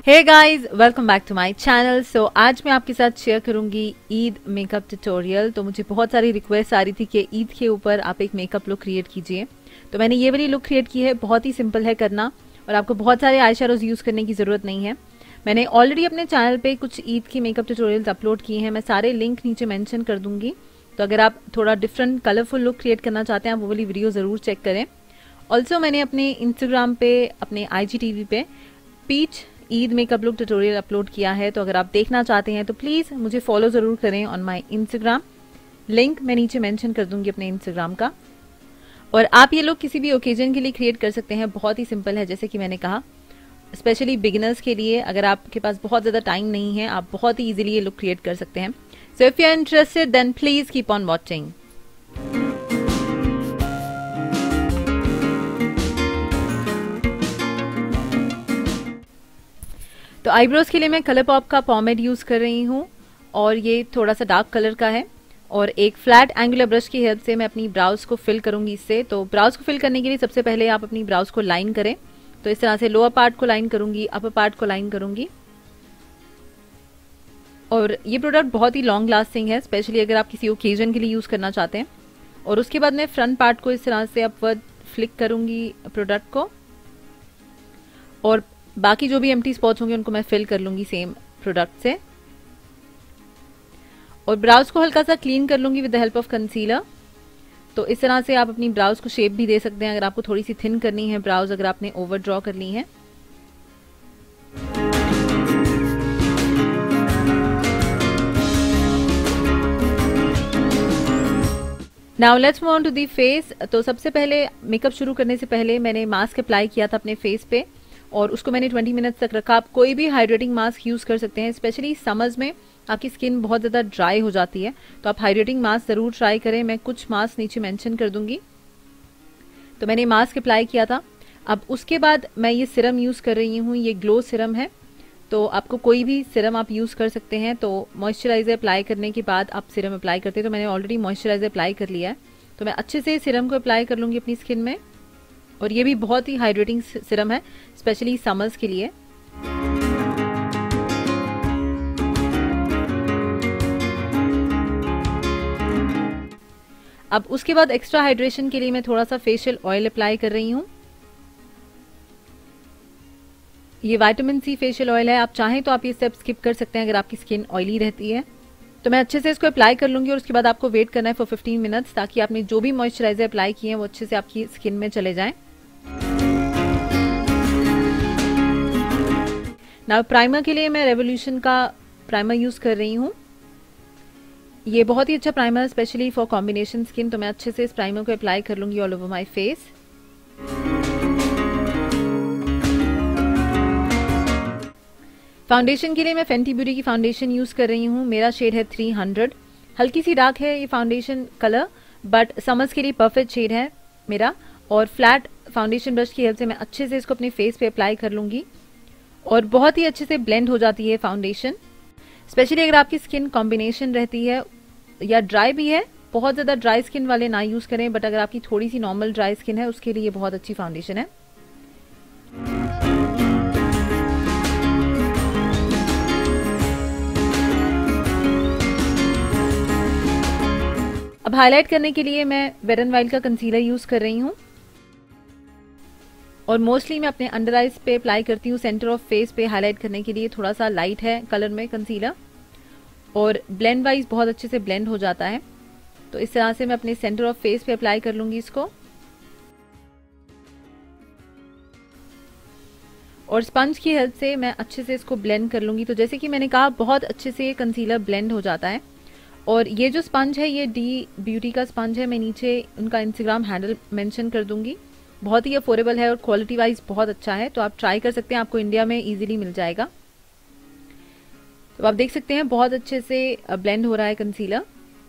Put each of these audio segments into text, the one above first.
Hey guys, welcome back to my channel. So आज मैं आपके साथ शेयर करूंगी ईद मेकअप ट्यूटोरियल। तो मुझे बहुत सारी रिक्वेस्ट आ रही थी कि ईद के ऊपर आप एक मेकअप लुक क्रिएट कीजिए, तो मैंने ये वाली लुक क्रिएट की है। बहुत ही सिंपल है करना और आपको बहुत सारे आई शैडोज यूज करने की जरूरत नहीं है। मैंने ऑलरेडी अपने चैनल पे कुछ ईद की मेकअप ट्यूटोरियल्स अपलोड किए हैं, मैं सारे लिंक नीचे मेंशन कर दूंगी। तो अगर आप थोड़ा डिफरेंट कलरफुल लुक क्रिएट करना चाहते हैं, आप वो वाली वीडियो जरूर चेक करें। ऑल्सो मैंने अपने इंस्टाग्राम पे, अपने IGTV पे peach Eid makeup look tutorial upload किया है, तो अगर आप देखना चाहते हैं तो प्लीज मुझे फॉलो जरूर करें ऑन माय इंस्टाग्राम। लिंक मैं नीचे मेंशन कर दूंगी अपने इंस्टाग्राम का। और आप ये लोग किसी भी ओकेजन के लिए क्रिएट कर सकते हैं, बहुत ही सिंपल है। जैसे कि मैंने कहा, स्पेशली बिगिनर्स के लिए, अगर आपके पास बहुत ज्यादा टाइम नहीं है, आप बहुत ही इजीली ये लुक क्रिएट कर सकते हैं। So if you are interested then please keep on watching. तो आईब्रोज के लिए मैं कलर पॉप का पॉमेड यूज कर रही हूँ और ये थोड़ा सा डार्क कलर का है। और एक फ्लैट एंगुलर ब्रश की हेल्प से मैं अपनी ब्राउज को फिल करूंगी इससे। तो ब्राउज को फिल करने के लिए सबसे पहले आप अपनी ब्राउज को लाइन करें। तो इस तरह से लोअर पार्ट को लाइन करूंगी, अपर पार्ट को लाइन करूंगी। और ये प्रोडक्ट बहुत ही लॉन्ग लास्टिंग है, स्पेशली अगर आप किसी ओकेजन के लिए यूज करना चाहते हैं। और उसके बाद मैं फ्रंट पार्ट को इस तरह से अपवर्ड फ्लिक करूंगी प्रोडक्ट को, और बाकी जो भी एम्प्टी स्पॉट्स होंगे उनको मैं फिल कर लूंगी सेम प्रोडक्ट से। और ब्राउज को हल्का सा क्लीन कर लूंगी with the help of concealer. तो इस तरह से आप अपनी ब्राउज को शेप भी दे सकते हैं, अगर आपको थोड़ी सी थिन करनी है ब्राउज, अगर आपने ओवर ड्रॉ कर ली है। Now let's move on to the face. तो सबसे पहले मेकअप शुरू करने से पहले मैंने मास्क अप्लाई किया था अपने फेस पे, और उसको मैंने 20 मिनट्स तक रखा। आप कोई भी हाइड्रेटिंग मास्क यूज कर सकते हैं, स्पेशली समर्स में आपकी स्किन बहुत ज्यादा ड्राई हो जाती है, तो आप हाइड्रेटिंग मास्क जरूर ट्राई करें। मैं कुछ मास्क नीचे मेंशन कर दूंगी। तो मैंने मास्क अप्लाई किया था। अब उसके बाद मैं ये सिरम यूज कर रही हूँ, ये ग्लो सिरम है। तो आपको कोई भी सिरम आप यूज कर सकते हैं। तो मॉइस्चराइजर अप्लाई करने के बाद आप सिरम अप्लाई करते हैं। तो मैंने ऑलरेडी मॉइस्चराइजर अप्लाई कर लिया है, तो मैं अच्छे से सिरम को अप्लाई कर लूंगी अपनी स्किन में। और ये भी बहुत ही हाइड्रेटिंग सिरम है, स्पेशली समर्स के लिए। अब उसके बाद एक्स्ट्रा हाइड्रेशन के लिए मैं थोड़ा सा फेशियल ऑयल अप्लाई कर रही हूँ। ये विटामिन C फेशियल ऑयल है। आप चाहें तो आप ये स्टेप स्किप कर सकते हैं अगर आपकी स्किन ऑयली रहती है। तो मैं अच्छे से इसको अप्लाई कर लूंगी और उसके बाद आपको वेट करना है फॉर 15 मिनट्स, ताकि आपने जो भी मॉइस्चराइजर अप्लाई किए हैं वो अच्छे से आपकी स्किन में चले जाएं। नाउ प्राइमर के लिए मैं रेवोल्यूशन का प्राइमर यूज कर रही हूँ। ये बहुत ही अच्छा प्राइमर है, स्पेशली फॉर कॉम्बिनेशन स्किन। तो मैं अच्छे से इस प्राइमर को अप्लाई कर लूंगी all over my face. Foundation के लिए मैं फेंटी ब्यूटी की फाउंडेशन यूज कर रही हूँ। मेरा शेड है 300। हल्की सी डार्क है ये फाउंडेशन कलर, बट समर्स के लिए परफेक्ट शेड है मेरा। और फ्लैट फाउंडेशन ब्रश की हेल्प से मैं अच्छे से इसको अपने फेस पे अप्लाई कर लूंगी, और बहुत ही अच्छे से ब्लेंड हो जाती है फाउंडेशन। स्पेशली अगर आपकी स्किन कॉम्बिनेशन रहती है या ड्राई भी है, बहुत ज्यादा ड्राई स्किन वाले ना यूज करें, बट अगर आपकी थोड़ी सी नॉर्मल ड्राई स्किन है उसके लिए बहुत अच्छी फाउंडेशन है। अब हाईलाइट करने के लिए मैं वेट एंड वाइल्ड का कंसीलर यूज कर रही हूँ, और मोस्टली मैं अपने अंडर आइज पे अप्लाई करती हूँ। सेंटर ऑफ फेस पे हाईलाइट करने के लिए थोड़ा सा लाइट है कलर में कंसीलर, और ब्लेंड वाइज बहुत अच्छे से ब्लेंड हो जाता है। तो इस तरह से मैं अपने सेंटर ऑफ फेस पे अप्लाई कर लूंगी इसको, और स्पंज की हेल्प से मैं अच्छे से इसको ब्लेंड कर लूंगी। तो जैसे कि मैंने कहा, बहुत अच्छे से कंसीलर ब्लेंड हो जाता है। और ये जो स्पंज है ये डी ब्यूटी का स्पंज है, मैं नीचे उनका इंस्टाग्राम हैंडल मेंशन कर दूंगी। बहुत ही अफोर्डेबल है और क्वालिटी वाइज बहुत अच्छा है, तो आप ट्राई कर सकते हैं, आपको इंडिया में इजीली मिल जाएगा। तो आप देख सकते हैं बहुत अच्छे से ब्लेंड हो रहा है कंसीलर,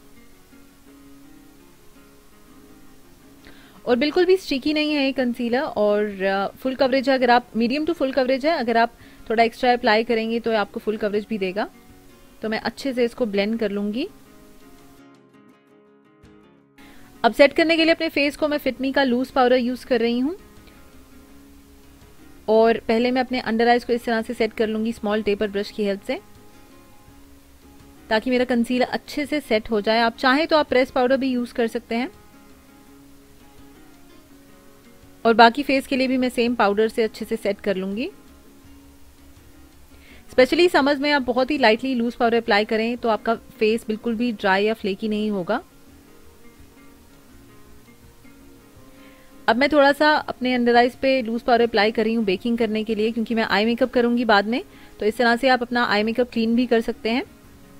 और बिल्कुल भी स्टिकी नहीं है ये कंसीलर। और फुल कवरेज है, अगर आप मीडियम टू फुल कवरेज है, अगर आप थोड़ा एक्स्ट्रा अप्लाई करेंगे तो आपको फुल कवरेज भी देगा। तो मैं अच्छे से इसको ब्लेंड कर लूंगी। अब सेट करने के लिए अपने फेस को मैं फिटमी का लूज पाउडर यूज कर रही हूँ, और पहले मैं अपने अंडर आइज को इस तरह से सेट कर लूंगी स्मॉल टेपर ब्रश की हेल्प से, ताकि मेरा कंसीलर अच्छे से सेट हो जाए। आप चाहें तो आप प्रेस पाउडर भी यूज कर सकते हैं। और बाकी फेस के लिए भी मैं सेम पाउडर से अच्छे से सेट कर लूंगी। स्पेशली समझ में आप बहुत ही लाइटली लूज पाउडर अप्लाई करें तो आपका फेस बिल्कुल भी ड्राई या फ्लेकी नहीं होगा। अब मैं थोड़ा सा अपने अंडर आइज पे लूज पाउडर अप्लाई कर रही हूँ बेकिंग करने के लिए, क्योंकि मैं आई मेकअप करूंगी बाद में, तो इस तरह से आप अपना आई मेकअप क्लीन भी कर सकते हैं।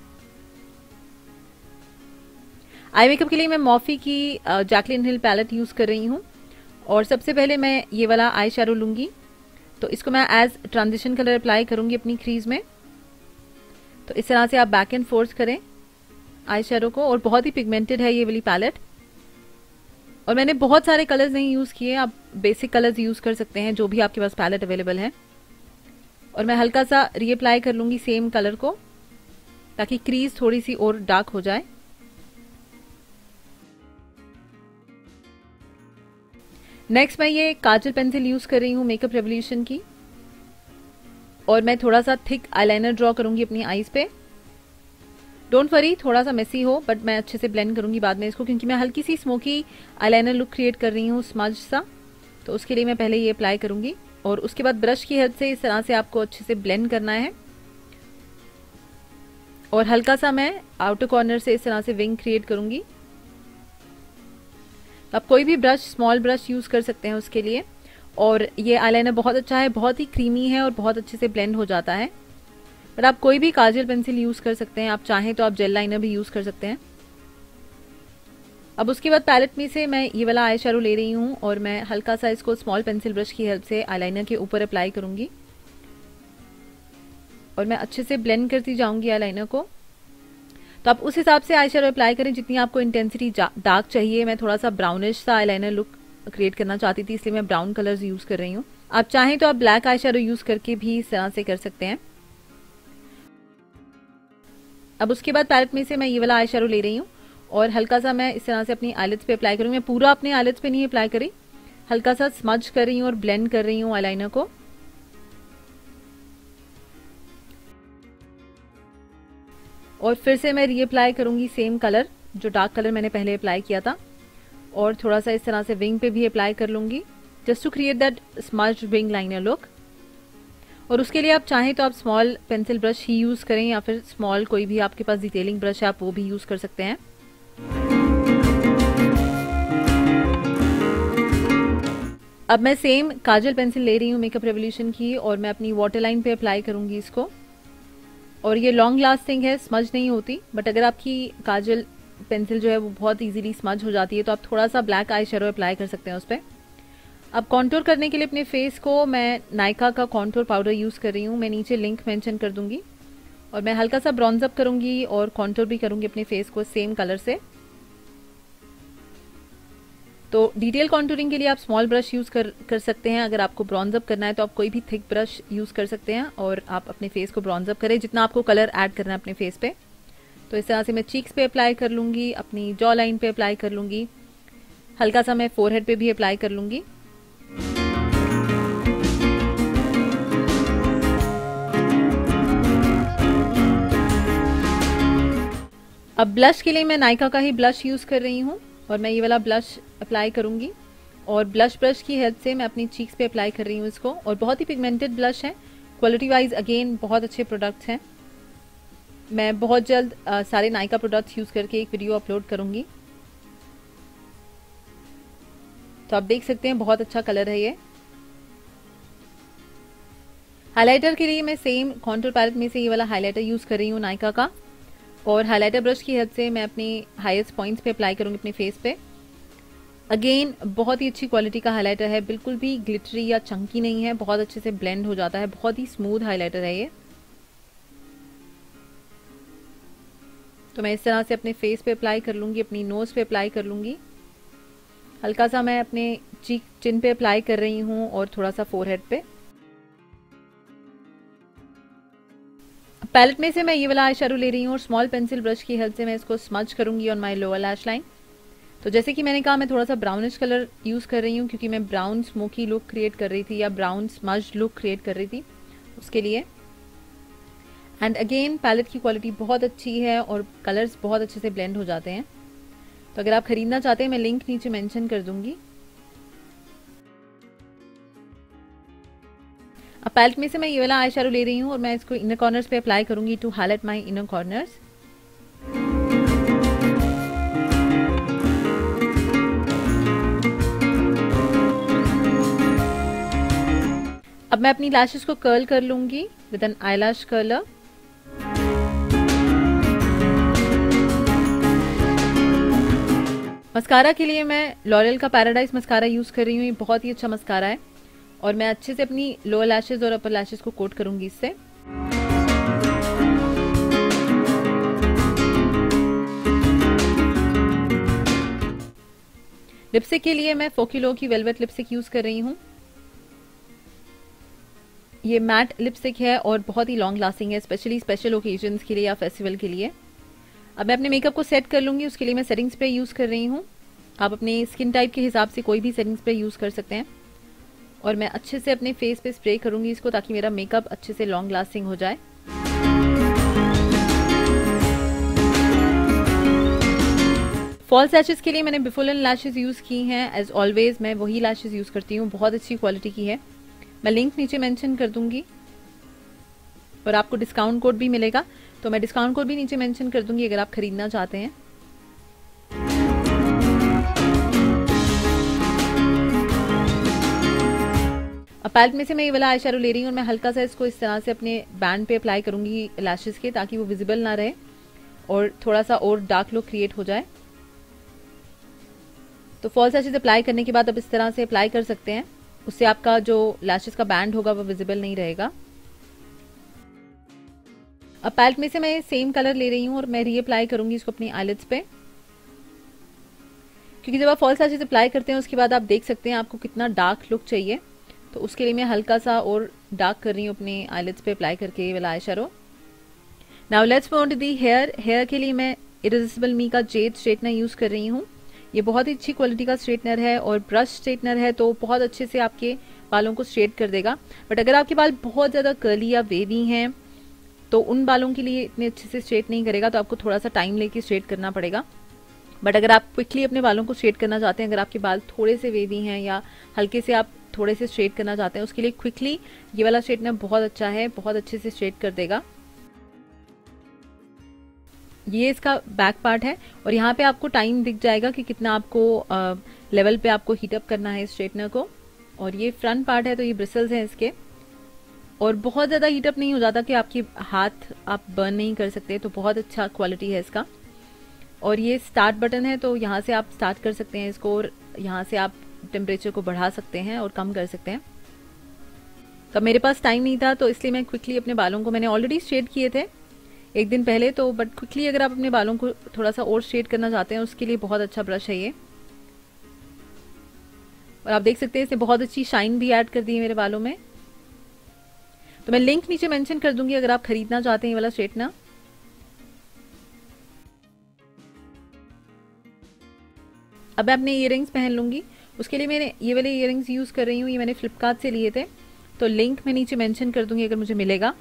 आई मेकअप के लिए मैं मॉफी की जैकलिन हिल पैलेट यूज कर रही हूँ। और सबसे पहले मैं ये वाला आई शैडो लूंगी, तो इसको मैं एज ट्रांजिशन कलर अप्लाई करूंगी अपनी क्रीज में। तो इस तरह से आप बैक एंड फोर्थ करें आई शैडो को, और बहुत ही पिगमेंटेड है ये वाली पैलेट। और मैंने बहुत सारे कलर्स नहीं यूज किए, आप बेसिक कलर्स यूज कर सकते हैं जो भी आपके पास पैलेट अवेलेबल है। और मैं हल्का सा रीअप्लाई कर लूंगी सेम कलर को, ताकि क्रीज थोड़ी सी और डार्क हो जाए। नेक्स्ट मैं ये काजल पेंसिल यूज कर रही हूँ मेकअप रेवोल्यूशन की, और मैं थोड़ा सा थिक आईलाइनर ड्रॉ करूंगी अपनी आईज पे। डोंट वरी थोड़ा सा मेसी हो, बट मैं अच्छे से ब्लेंड करूंगी बाद में इसको, क्योंकि मैं हल्की सी स्मोकी आईलाइनर लुक क्रिएट कर रही हूँ स्मज सा, तो उसके लिए मैं पहले ये अप्लाई करूंगी। और उसके बाद ब्रश की हेल्प से इस तरह से आपको अच्छे से ब्लेंड करना है। और हल्का सा मैं आउटर कॉर्नर से इस तरह से विंग क्रिएट करूंगी। आप कोई भी ब्रश, स्मॉल ब्रश यूज कर सकते हैं उसके लिए। और ये आईलाइनर बहुत अच्छा है, बहुत ही क्रीमी है और बहुत अच्छे से ब्लेंड हो जाता है। बट आप कोई भी काजल पेंसिल यूज कर सकते हैं, आप चाहें तो आप जेल लाइनर भी यूज कर सकते हैं। अब उसके बाद पैलेट में से मैं ये वाला आई शैडो ले रही हूँ, और मैं हल्का सा इसको स्मॉल पेंसिल ब्रश की हेल्प से आईलाइनर के ऊपर अप्लाई करूंगी। और मैं अच्छे से ब्लेंड करती जाऊंगी आईलाइनर को। तो आप उस हिसाब से आई शैडो अप्लाई करें जितनी आपको इंटेंसिटी डार्क चाहिए। मैं थोड़ा सा ब्राउनिश सा आईलाइनर लुक क्रिएट करना चाहती थी, इसलिए मैं ब्राउन कलर्स यूज कर रही हूँ। आप चाहें तो आप ब्लैक आई शैडो यूज करके भी इस तरह से कर सकते हैं। अब उसके बाद पैलेट में से मैं ये वाला आई शैडो ले रही हूँ, और हल्का सा मैं इस तरह से अपनी आईलिड्स पे अप्लाई करूंगी। मैं पूरा अपने आईलिड्स पे नहीं अप्लाई करी, हल्का सा स्मज कर रही हूँ और ब्लेंड कर रही हूँ आईलाइनर को। और फिर से मैं रीअप्लाई करूंगी सेम कलर, जो डार्क कलर मैंने पहले अप्लाई किया था, और थोड़ा सा इस तरह से विंग पे भी अप्लाई कर लूंगी, just to create that smudged wing liner look. और उसके लिए आप चाहें तो आप स्मॉल पेंसिल ब्रश ही यूज करें, या फिर स्मॉल कोई भी आपके पास डिटेलिंग ब्रश है आप वो भी यूज कर सकते हैं। अब मैं सेम काजल पेंसिल ले रही हूँ मेकअप रेवोल्यूशन की, और मैं अपनी वाटर लाइन पे अप्लाई करूंगी इसको। और ये लॉन्ग लास्टिंग है, स्मज नहीं होती। बट अगर आपकी काजल पेंसिल जो है वो बहुत इजीली स्मज हो जाती है, तो आप थोड़ा सा ब्लैक आई शैडो अप्लाई कर सकते हैं उस पर। अब कॉन्टूर करने के लिए अपने फेस को मैं नायका का कॉन्टूर पाउडर यूज कर रही हूँ। मैं नीचे लिंक मेंशन कर दूंगी। और मैं हल्का सा ब्रॉन्ज अप करूंगी और कॉन्टूर भी करूंगी अपने फेस को सेम कलर से। तो डिटेल कॉन्टूरिंग के लिए आप स्मॉल ब्रश यूज कर सकते हैं। अगर आपको ब्रॉन्ज अप करना है तो आप कोई भी थिक ब्रश यूज कर सकते हैं, और आप अपने फेस को ब्रॉन्ज अप करें जितना आपको कलर ऐड करना है अपने फेस पे। तो इस तरह से मैं चीक्स पे अप्लाई कर लूंगी, अपनी जॉ लाइन पे अप्लाई कर लूंगी, हल्का सा मैं फोरहेड पे भी अप्लाई कर लूंगी। अब ब्लश के लिए मैं नायका का ही ब्लश यूज कर रही हूँ, और मैं ये वाला ब्लश अप्लाई करूंगी। और ब्लश ब्रश की हेल्प से मैं अपनी चीक्स पे अप्लाई कर रही हूँ इसको। और बहुत ही पिगमेंटेड ब्लश है, क्वालिटी वाइज अगेन बहुत अच्छे प्रोडक्ट्स हैं। मैं बहुत जल्द सारे नायका प्रोडक्ट्स यूज करके एक वीडियो अपलोड करूंगी, तो आप देख सकते हैं बहुत अच्छा कलर है ये। हाइलाइटर के लिए मैं सेम कॉन्टूर पैलेट में से ये वाला हाइलाइटर यूज कर रही हूँ नायका का। और हाइलाइटर ब्रश की हेल्प से मैं अपनी हाईएस्ट पॉइंट्स पे अप्लाई करूंगी अपने फेस पे। अगेन बहुत ही अच्छी क्वालिटी का हाइलाइटर है, बिल्कुल भी ग्लिटरी या चंकी नहीं है, बहुत अच्छे से ब्लेंड हो जाता है, बहुत ही स्मूथ हाइलाइटर है ये। तो मैं इस तरह से अपने फेस पे अप्लाई कर लूंगी, अपनी नोज पे अप्लाई कर लूंगी, हल्का सा मैं अपने चीक चिन पे अप्लाई कर रही हूँ, और थोड़ा सा फोरहेड पे। पैलेट में से मैं ये वाला आई शैडो ले रही हूँ, और स्मॉल पेंसिल ब्रश की हेल्प से मैं इसको स्मज करूंगी on my lower lash line. तो जैसे कि मैंने कहा, मैं थोड़ा सा ब्राउनिश कलर यूज़ कर रही हूँ क्योंकि मैं ब्राउन स्मोकी लुक क्रिएट कर रही थी या ब्राउन स्मज्ड लुक क्रिएट कर रही थी उसके लिए। एंड अगेन पैलेट की क्वालिटी बहुत अच्छी है और कलर्स बहुत अच्छे से ब्लेंड हो जाते हैं। तो अगर आप खरीदना चाहते हैं, मैं लिंक नीचे मेंशन कर दूंगी। अब पैलेट में से मैं ये वाला आई शैडो ले रही हूँ और मैं इसको इनर कॉर्नर्स पे अप्लाई करूंगी to highlight my inner corners. अब मैं अपनी लैशेस को कर्ल कर लूंगी with an eyelash curler. Mascara के लिए मैं लॉरियल का पैराडाइज मस्कारा यूज कर रही हूँ। ये बहुत ही अच्छा मस्कारा है और मैं अच्छे से अपनी लोअर लैशेस और अपर लैशेस को कोट करूंगी इससे। लिपस्टिक के लिए मैं फोकिलो की वेलवेट लिपस्टिक यूज कर रही हूँ। ये मैट लिपस्टिक है और बहुत ही लॉन्ग लास्टिंग है, स्पेशली स्पेशल ओकेजन्स के लिए या फेस्टिवल के लिए। अब मैं अपने मेकअप को सेट कर लूंगी। उसके लिए मैं सेटिंग स्प्रे यूज कर रही हूँ। आप अपने स्किन टाइप के हिसाब से कोई भी सेटिंग स्प्रे यूज कर सकते हैं और मैं अच्छे से अपने फेस पे स्प्रे करूंगी इसको, ताकि मेरा मेकअप अच्छे से लॉन्ग लास्टिंग हो जाए। फॉल्स लैशेस के लिए मैंने बिफोलन लैशेस यूज की हैं। एज ऑलवेज मैं वही लैशेस यूज करती हूँ, बहुत अच्छी क्वालिटी की है। मैं लिंक नीचे मेंशन कर दूंगी और आपको डिस्काउंट कोड भी मिलेगा, तो मैं डिस्काउंट कोड भी नीचे मेंशन कर दूंगी अगर आप खरीदना चाहते हैं। अब पैलेट में से मैं ये वाला आई शैडो ले रही हूँ और मैं हल्का सा इसको इस तरह से अपने बैंड पे अप्लाई करूंगी लैशेस के, ताकि वो विजिबल ना रहे और थोड़ा सा और डार्क लुक क्रिएट हो जाए। तो फॉल्स लैशेस अप्लाई करने के बाद अब इस तरह से अप्लाई कर सकते हैं, उससे आपका जो लैशेस का बैंड होगा वो विजिबल नहीं रहेगा। अब पैलेट में से मैं सेम कलर ले रही हूँ और मैं रीअप्लाई करूंगी इसको अपनी आईलिड्स पे, क्योंकि जब आप फॉल्स लैशेस अप्लाई करते हैं उसके बाद आप देख सकते हैं आपको कितना डार्क लुक चाहिए। तो उसके लिए मैं हल्का सा और डार्क कर रही हूँ अपने आईलिड्स पे अप्लाई करके ये वाला eye shadow. Now let's move on to the hair. Hair के लिए मैं इरिजिबल मी का जेड स्ट्रेटनर यूज कर रही हूँ। ये बहुत ही अच्छी क्वालिटी का स्ट्रेटनर है और ब्रश स्ट्रेटनर है, तो बहुत अच्छे से आपके बालों को स्ट्रेट कर देगा। बट अगर आपके बाल बहुत ज़्यादा कर्ली या वेवी हैं तो उन बालों के लिए इतने अच्छे से स्ट्रेट नहीं करेगा, तो आपको थोड़ा सा टाइम लेके स्ट्रेट करना पड़ेगा। बट अगर आप क्विकली अपने बालों को स्ट्रेट करना चाहते हैं, अगर आपके बाल थोड़े से वेवी हैं या हल्के से आप थोड़े से स्ट्रेट करना चाहते हैं, उसके लिए क्विकली ये वाला स्ट्रेटनर बहुत अच्छा है, बहुत अच्छे से स्ट्रेट कर देगा। ये इसका बैक पार्ट है और यहाँ पे आपको टाइम दिख जाएगा कि कितना आपको लेवल पे आपको हीटअप करना है स्ट्रेटनर को। और ये फ्रंट पार्ट है, तो ये ब्रिसल्स हैं इसके, और बहुत ज़्यादा हीटअप नहीं हो जाता कि आपके हाथ आप बर्न नहीं कर सकते, तो बहुत अच्छा क्वालिटी है इसका। और ये स्टार्ट बटन है, तो यहाँ से आप स्टार्ट कर सकते हैं इसको और यहाँ से आप टेम्परेचर को बढ़ा सकते हैं और कम कर सकते हैं। तब मेरे पास टाइम नहीं था तो इसलिए मैं क्विकली अपने बालों को, मैंने ऑलरेडी स्ट्रेट किए थे एक दिन पहले, तो बट क्विकली अगर आप अपने बालों को थोड़ा सा और स्ट्रेट करना चाहते हैं उसके लिए बहुत अच्छा ब्रश है ये। और आप देख सकते हैं इसने बहुत अच्छी शाइन भी ऐड कर दी है मेरे बालों में। तो मैं लिंक नीचे मेंशन कर दूंगी अगर आप खरीदना चाहते हैं ये वाला स्ट्रेटनर। अब मैं अपने ईयरिंग्स पहन लूंगी। उसके लिए मैंने ये वाले ईयरिंग्स यूज कर रही हूँ, ये मैंने फ्लिपकार्ट से लिए थे, तो लिंक मैं नीचे मेंशन कर दूंगी अगर मुझे मिलेगा।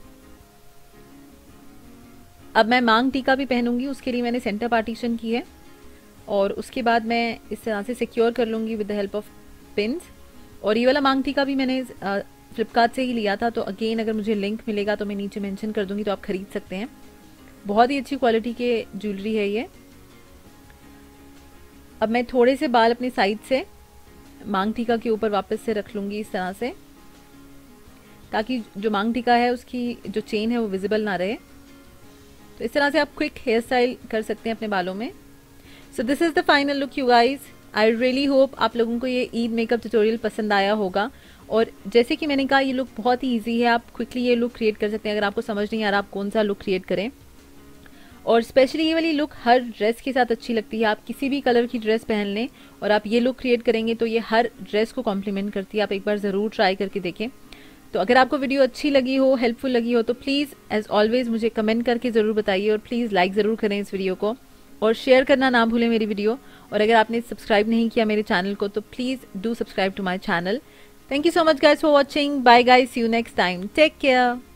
अब मैं मांग टीका भी पहनूंगी। उसके लिए मैंने सेंटर पार्टीशन की है और उसके बाद मैं इस तरह से सिक्योर कर लूंगी with the help of pins. और ये वाला मांग टीका भी मैंने फ्लिपकार्ट से ही लिया था, तो अगेन अगर मुझे लिंक मिलेगा तो मैं नीचे मेंशन कर दूंगी, तो आप खरीद सकते हैं। बहुत ही अच्छी क्वालिटी के ज्वेलरी है ये। अब मैं थोड़े से बाल अपने साइड से मांग टीका के ऊपर वापस से रख लूंगी इस तरह से, ताकि जो मांग टीका है उसकी जो चेन है वो विजिबल ना रहे। तो इस तरह से आप क्विक हेयर स्टाइल कर सकते हैं अपने बालों में। So this is the final look you guys. I really hope आप लोगों को ये ईद मेकअप ट्यूटोरियल पसंद आया होगा। और जैसे कि मैंने कहा, ये लुक बहुत ही ईजी है, आप क्विकली ये लुक क्रिएट कर सकते हैं। अगर आपको समझ नहीं आ रहा आप कौन सा लुक क्रिएट करें, और स्पेशली ये वाली लुक हर ड्रेस के साथ अच्छी लगती है। आप किसी भी कलर की ड्रेस पहन लें और आप ये लुक क्रिएट करेंगे तो ये हर ड्रेस को कॉम्प्लीमेंट करती है। आप एक बार ज़रूर ट्राई करके देखें। तो अगर आपको वीडियो अच्छी लगी हो, हेल्पफुल लगी हो, तो प्लीज़ एज ऑलवेज मुझे कमेंट करके ज़रूर बताइए और प्लीज़ लाइक ज़रूर करें इस वीडियो को और शेयर करना ना भूलें मेरी वीडियो। और अगर आपने सब्सक्राइब नहीं किया मेरे चैनल को तो please do subscribe to my channel. Thank you so much guys for watching. Bye guys, see you next time, take care.